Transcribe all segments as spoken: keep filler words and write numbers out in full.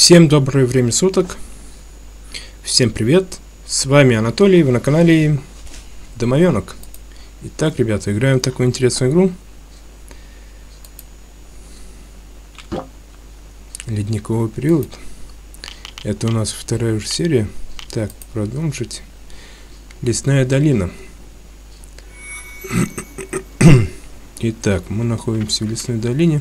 Всем доброе время суток, всем привет, с вами Анатолий, вы на канале Домовенок. Итак, ребята, играем в такую интересную игру. Ледниковый период. Это у нас вторая уже серия. Так, продолжить. Лесная долина. Итак, мы находимся в лесной долине.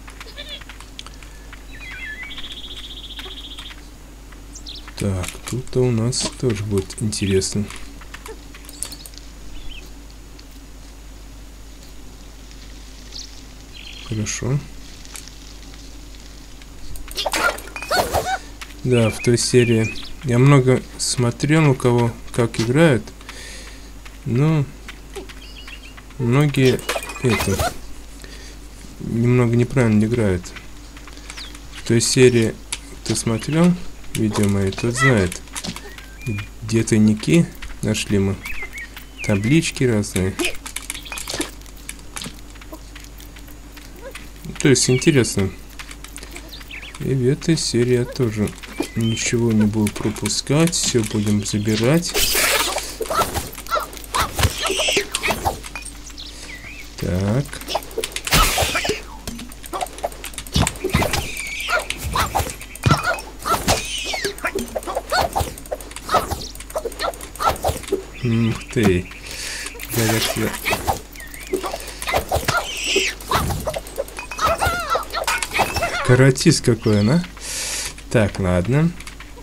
Так, тут-то у нас тоже будет интересно. Хорошо. Да, в той серии я много смотрел, у кого как играют, но многие это немного неправильно играют. В той серии, кто смотрел видео мои, тот знает, где тайники нашли мы, таблички разные. То есть интересно. И в этой серии я тоже ничего не буду пропускать, все будем забирать. Так. Ух ты. Кажется. Каратист какой он, а? Так, ладно.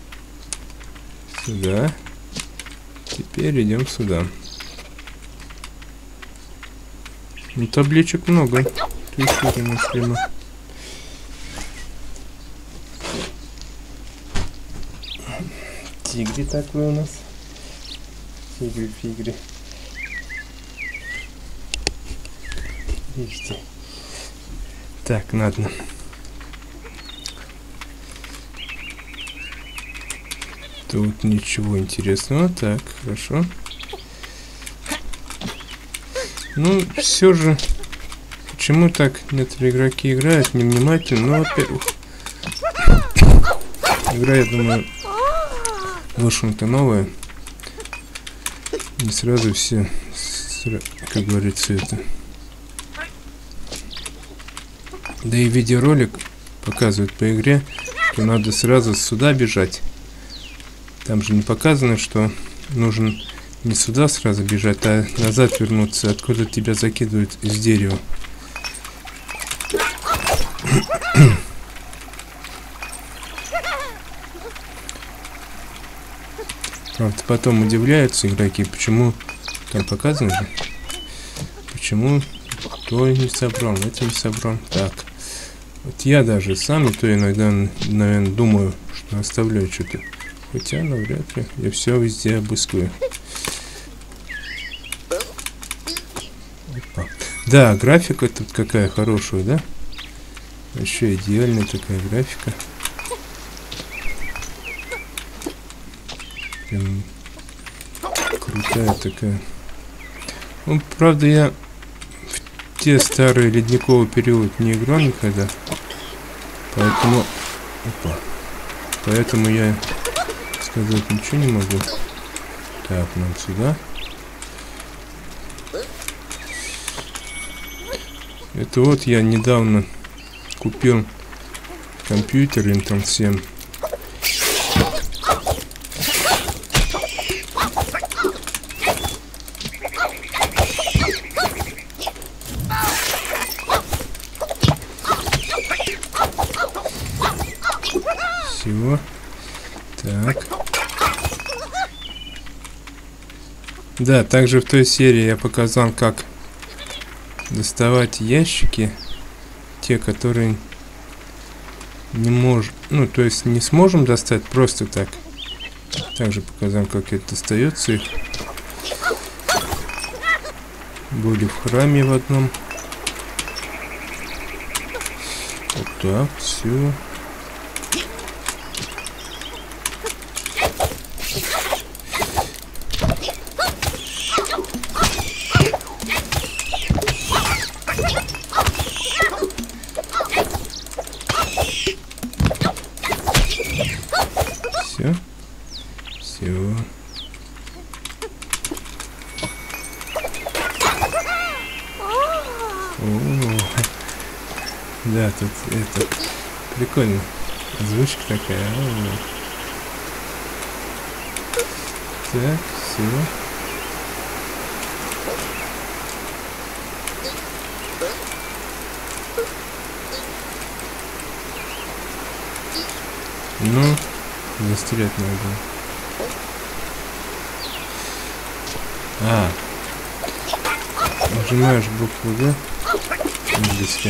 Сюда. Теперь идем сюда. Ну, табличек много. Тигри такой у нас. Тигри-фигри. Видите? Так, ладно. Тут ничего интересного. Так, хорошо. Ну, все же, почему так некоторые игроки играют невнимательно? Ну, во-первых, игра, я думаю, вышла-то новая. Не сразу все, как говорится, это. Да и видеоролик показывает по игре, что надо сразу сюда бежать. Там же не показано, что нужен не сюда сразу бежать, а назад вернуться, откуда тебя закидывают из дерева. Правда, потом удивляются игроки, почему там показано же, почему то не собрал, это не собрал. Так, вот я даже сам, и то иногда, наверное, думаю, что оставляю что-то. Хотя, навряд ли, я все везде обыскиваю. Опа. Да, графика тут какая хорошая, да? Вообще идеальная такая графика. Прям крутая такая. Ну, правда, я в те старые ледниковый период не играл никогда. Поэтому... Опа. Поэтому я сказать ничего не могу. Так, нам сюда. Это вот я недавно купил компьютер Интел семь. Всего. Так. Да, также в той серии я показал, как доставать ящики, те, которые не можем, ну, то есть не сможем достать просто так. Также показал, как это достается их. Были в храме в одном. Вот так, все. Да, тут это прикольно. Озвучка такая. А-а-а. Так, все. Ну, застрелять надо. А, нажимаешь букву Г английский.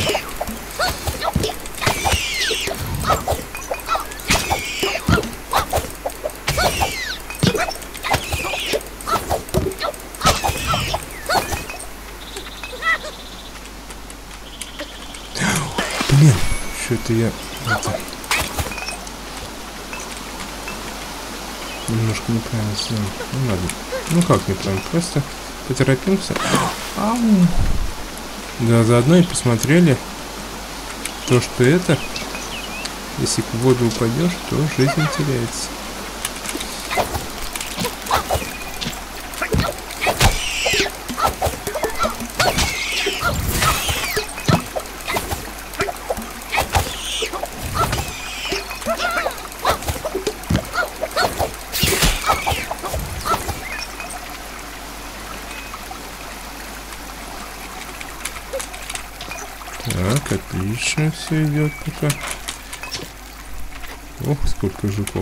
Блин, что-то я это немножко неправильно сделал. Ну ладно. Ну как неправильно, просто поторопимся. Ау. Да, заодно и посмотрели то, что это, если в воду упадешь, то жизнь теряется. Так, отлично все идет пока. Ох, сколько жуков.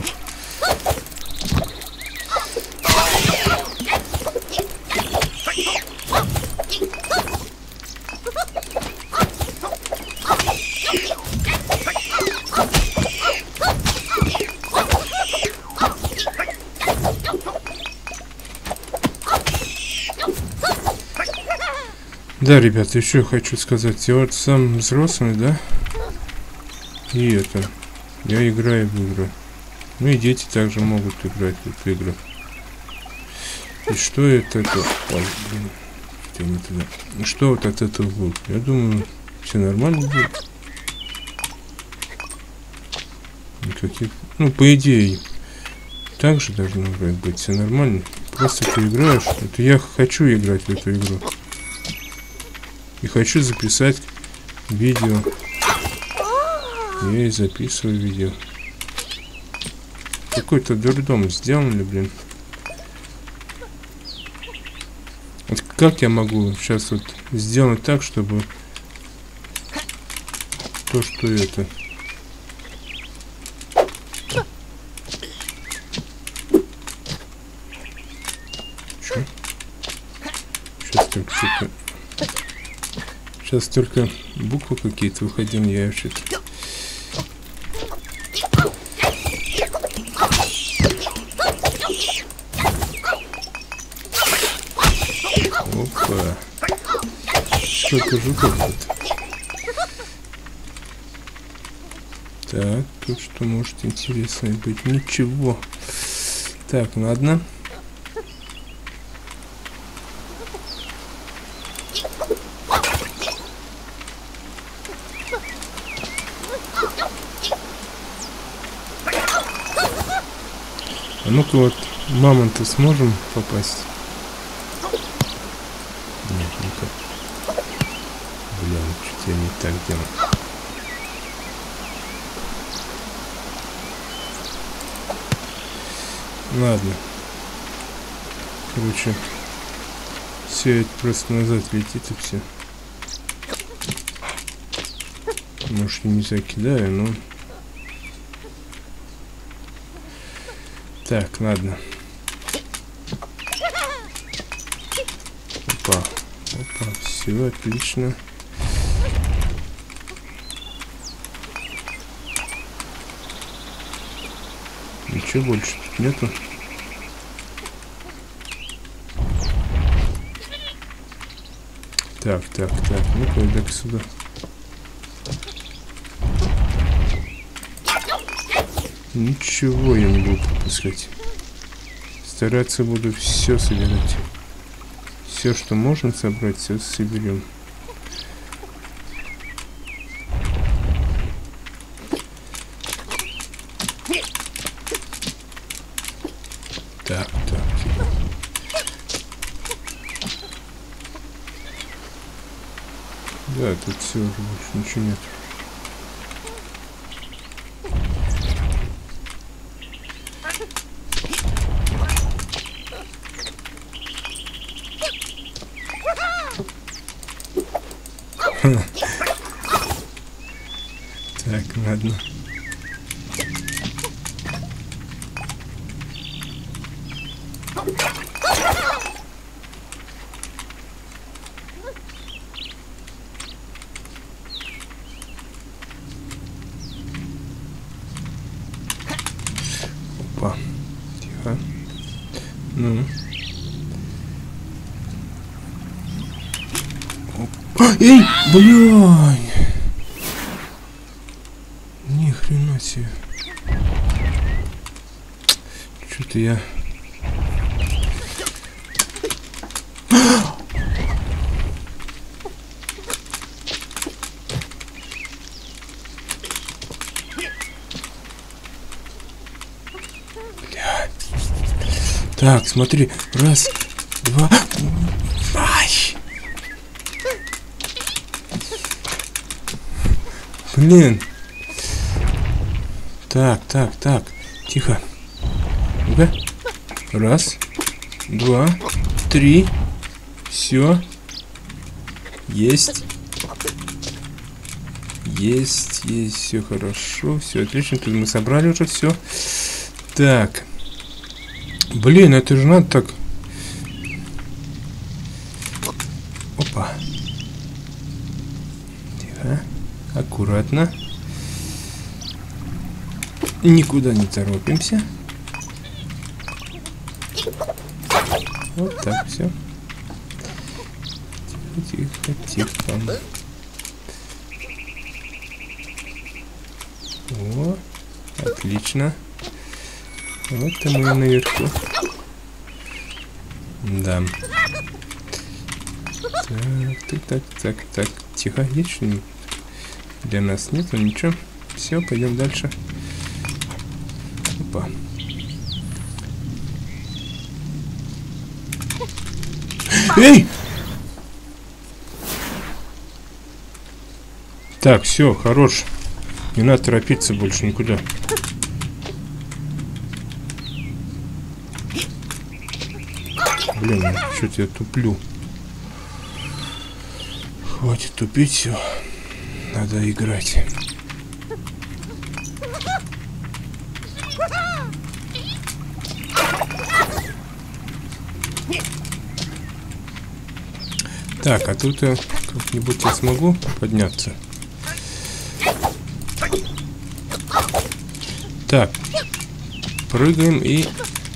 Да, ребята, еще хочу сказать, я вот сам взрослый, да, и это, я играю в игры, ну и дети также могут играть в эту игру. И что это, это, ой, блин, что не туда, и что вот от этого будет? Я думаю, все нормально будет. Никаких, ну, по идее, так же должно быть, все нормально. Просто ты играешь, это я хочу играть в эту игру. И хочу записать видео. Я и записываю видео. Какой-то дурдом сделали, блин. Вот как я могу сейчас вот сделать так, чтобы то, что это... Чё? Сейчас только что-то... Сейчас только буквы какие-то выходили, я что-то... Опа! Сколько жуков тут? Так, тут что может интересное быть? Ничего. Так, ладно. А ну-ка вот, мамонта сможем попасть? Нет, никак. Блин, что-то я не так делал. Ладно. Короче, все это просто назад летит и все. Может, не закидаю, но... Так, ладно. Опа. Опа, все отлично. Ничего больше тут нету. Так, так, так. Ну-ка, иди сюда. Ничего я не буду пропускать. Стараться буду все собирать. Все, что можно собрать, все соберем. Так, так. Да, тут все уже больше ничего нет. Так, ладно. Опа. Тихо. Ну. Опа. Эй, блядь! Ни хрена себе. Что-то я... Блядь. Так, смотри. Раз, два... Ай! Блин. Так, так, так. Тихо. Ну-ка. Раз, два, три. Все. Есть. Есть, есть. Все хорошо. Все отлично. Тут мы собрали уже все. Так. Блин, это же надо так. Опа. Тихо. Аккуратно. Никуда не торопимся. Вот так все. Тихо, тихо, тихо. О, отлично. Вот и мы наверху. Да. Так, так, так, так, так. Тихо, есть что-нибудь? Для нас нету ничего. Все, пойдем дальше. Опа. Эй! Так, все, хорош. Не надо торопиться больше никуда. Блин, что-то я туплю. Хватит тупить, все. Надо играть. Так, а тут я как-нибудь я смогу подняться. Так, прыгаем и...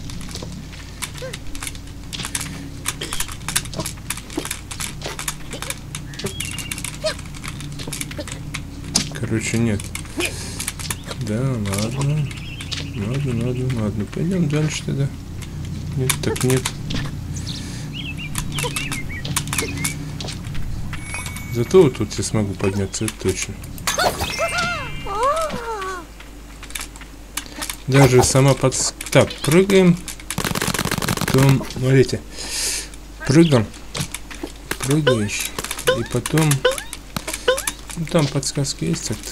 Короче, нет. Да, ладно. Ладно, ладно, ладно. Пойдем дальше тогда. Нет, так нет. Зато вот тут я смогу подняться, это точно. Даже сама под... Так, прыгаем. Потом, смотрите. Прыгаем. Прыгаешь. И потом... Ну, там подсказки есть как-то.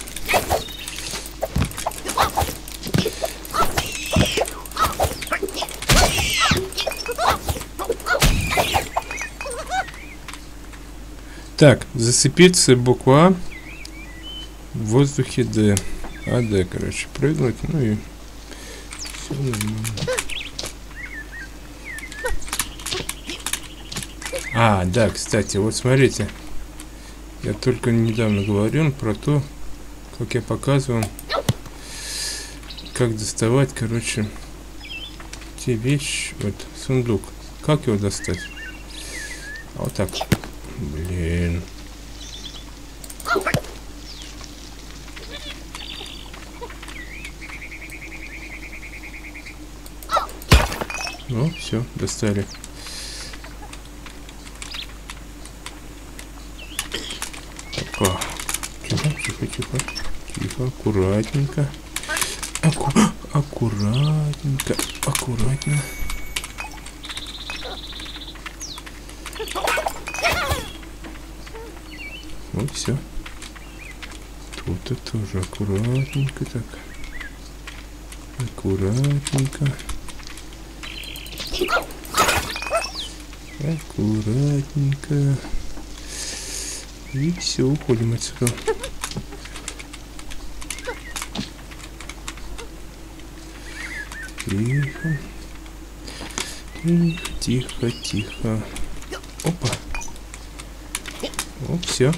Так, зацепиться буква А, в воздухе Д. А, Д, короче, прыгнуть, ну и все нормально. А, да, кстати, вот смотрите. Я только недавно говорил про то, как я показывал, как доставать, короче, те вещи, вот, сундук. Как его достать? А вот так. Блин. Ну, все, достали. Опа. Тихо, тихо, тихо. Тихо, аккуратненько. Аку... Аккуратненько. Аккуратно. Вот все. Тут это тоже аккуратненько так. Аккуратненько. Аккуратненько. И все, уходим отсюда. Тихо. Тихо, тихо, тихо. Опа. О, все.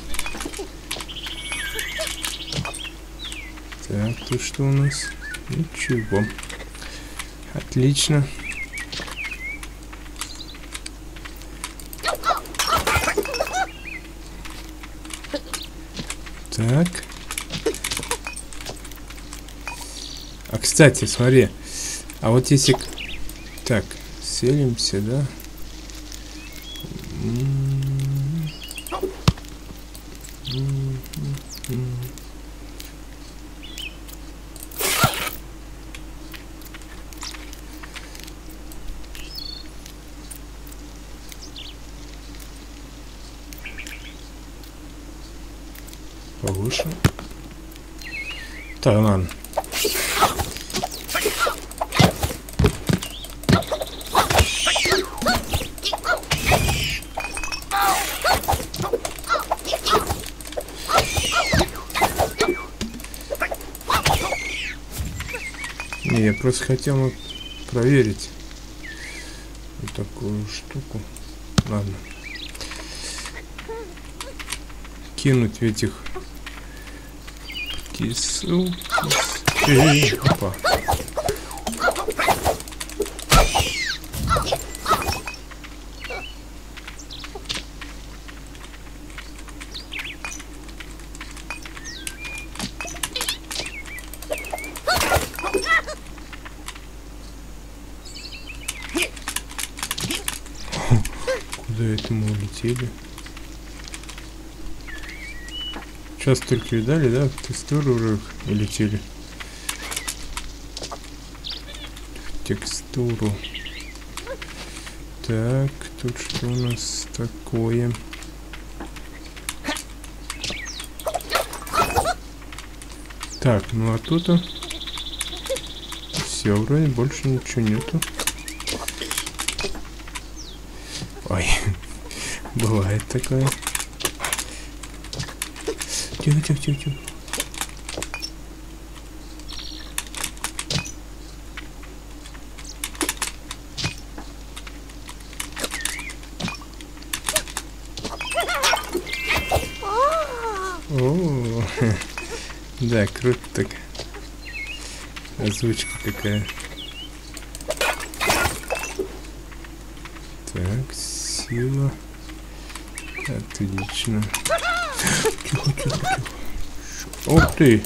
Так, тут что у нас? Ничего. Отлично. Так. А, кстати, смотри. А вот если... Так, селимся, да? Повыше. Так, ладно. Не, я просто хотел проверить вот такую штуку. Ладно. Кинуть в этих птицу. Эй, опа. Куда это мы улетели? Сейчас только видали, да? В текстуру уже улетели. В текстуру. Так, тут что у нас такое? Так, ну а тут все, вроде больше ничего нету. Ой, бывает такое. Тихо, тихо, тихо, тихо. О, да, круто так. Озвучка какая. Так, сила. Отлично. Тихо, тихо, тихо. Ух ты!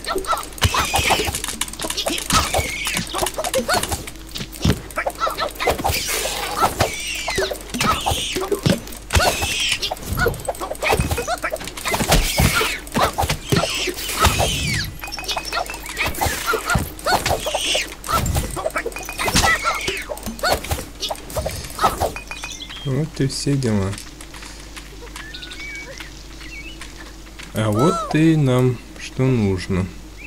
Вот и все дела. А вот и нам что нужно.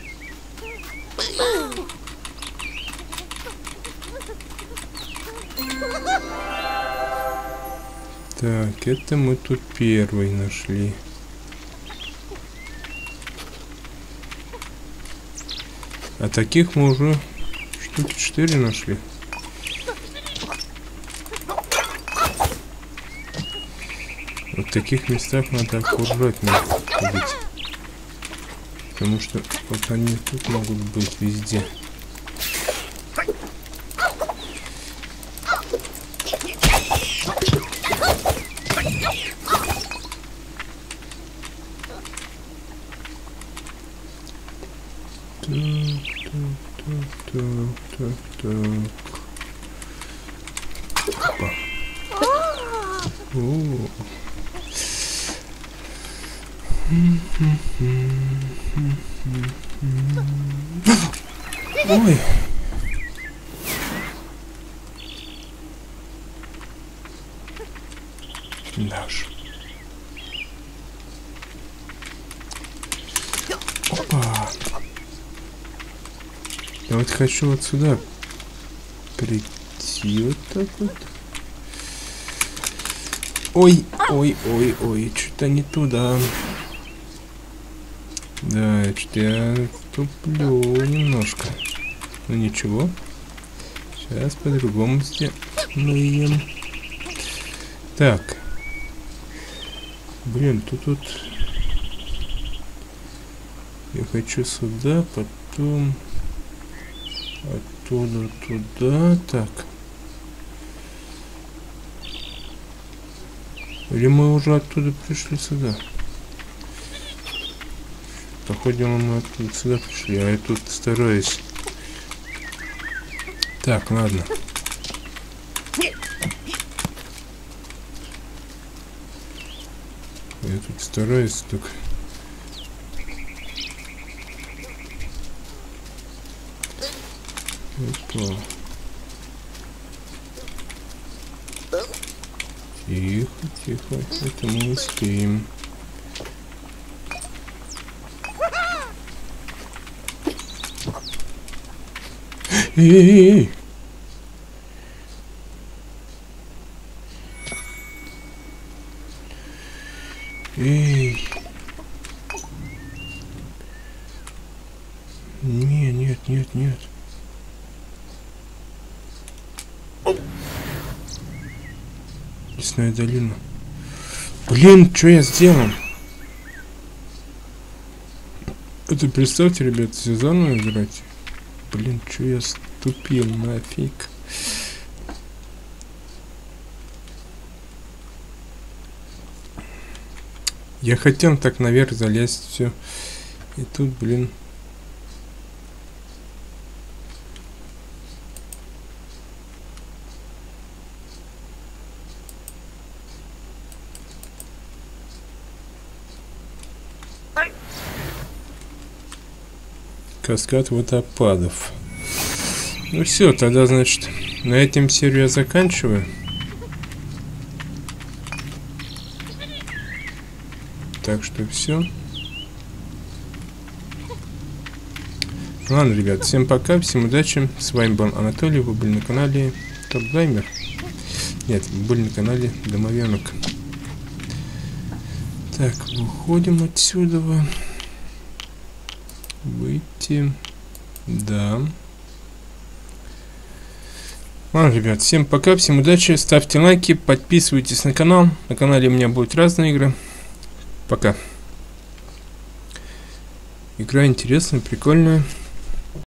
Так, это мы тут первый нашли. А таких мы уже штуки четыре нашли. Вот в таких местах надо аккуратно ходить. Потому что вот они тут могут быть везде. Так, так, так, так, так. Опа. О. Ой. Да уж. Опа. Я вот хочу вот сюда прийти вот так вот. Ой, ой, ой, ой, что-то не туда. Да, что-то я туплю немножко. Ну ничего. Сейчас по-другому сделаем. Так. Блин, тут тут... Я хочу сюда, потом... Оттуда туда. Так. Или мы уже оттуда пришли сюда? Походу мы оттуда сюда пришли, а я тут стараюсь. Так, ладно. Я тут стараюсь только. Опа. Тихо, тихо, это мы успеем. Эй-эй-эй! Эй! Не, нет, нет, нет. Лесная долина. Блин, что я сделал? Это представьте, ребят, все заново играть. Блин, что я ступил, нафиг. Я хотел так наверх залезть, все. И тут, блин. Каскад водопадов. Ну все, тогда, значит, на этом серию я заканчиваю. Так что все. Ладно, ребят, всем пока, всем удачи. С вами был Анатолий, вы были на канале Топ Геймер. Нет, вы были на канале Домовенок. Так, выходим отсюда. Выйти. Да. Ладно, ребят, всем пока, всем удачи. Ставьте лайки, подписывайтесь на канал. На канале у меня будут разные игры. Пока. Игра интересная, прикольная.